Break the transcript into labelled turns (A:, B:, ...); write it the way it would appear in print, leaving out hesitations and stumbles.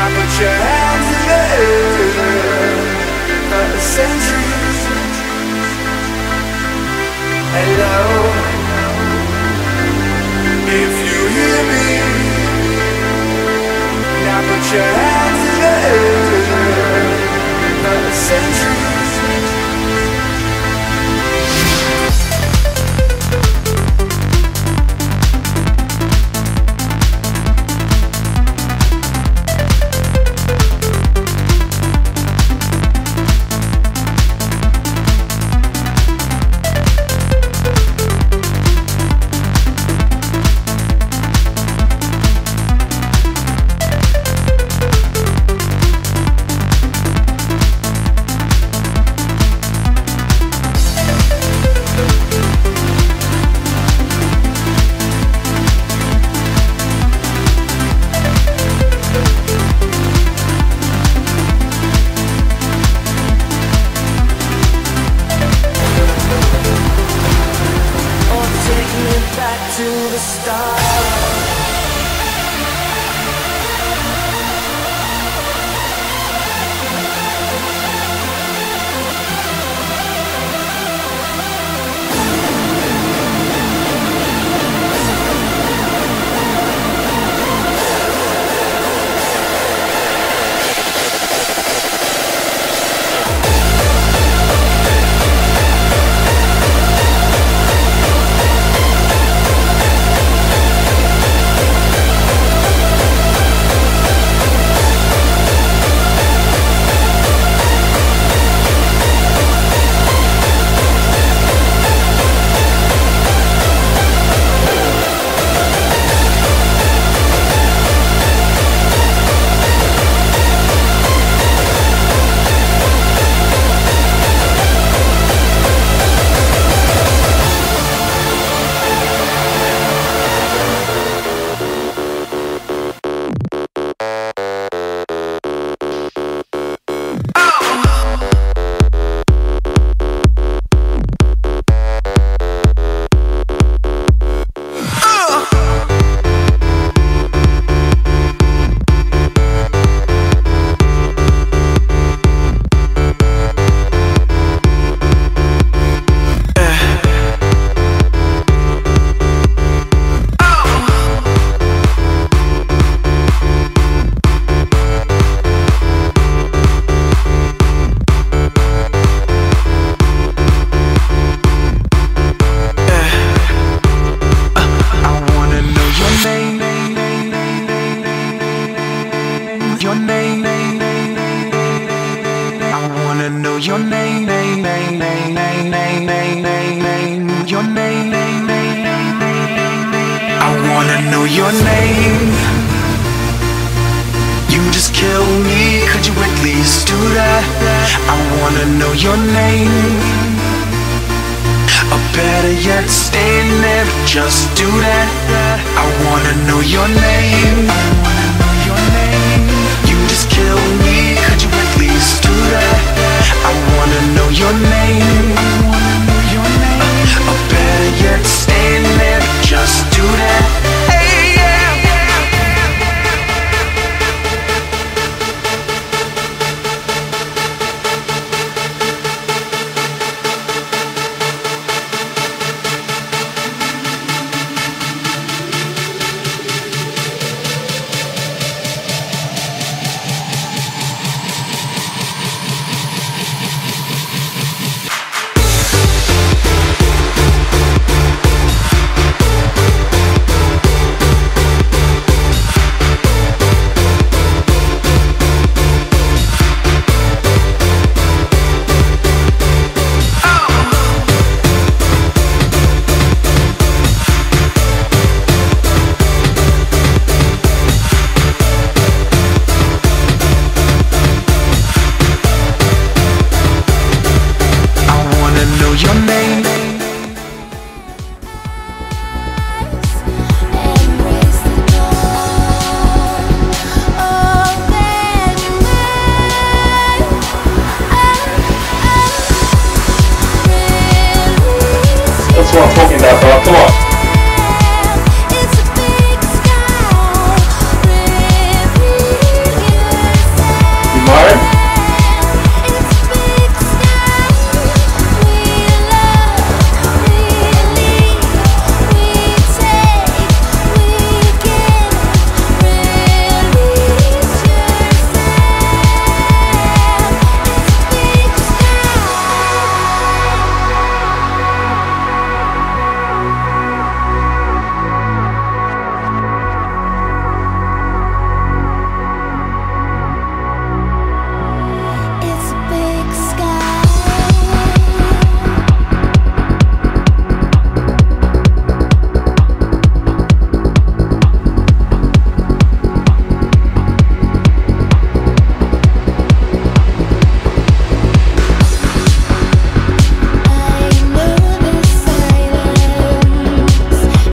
A: put your hands in the air for a century. Hello, if you hear me, now put your hands in the air for a century. To the stars. Your name, your name. I wanna know your name. You just kill me, could you at least do that? I wanna know your name. Or better yet, stay there, just do that. I wanna know your name.